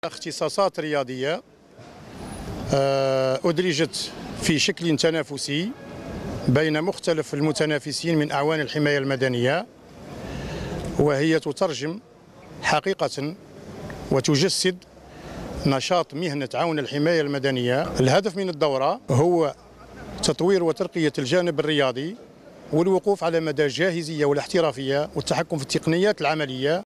اختصاصات رياضية أدرجت في شكل تنافسي بين مختلف المتنافسين من أعوان الحماية المدنية، وهي تترجم حقيقة وتجسد نشاط مهنة عون الحماية المدنية. الهدف من الدورة هو تطوير وترقية الجانب الرياضي والوقوف على مدى الجاهزية والاحترافية والتحكم في التقنيات العملية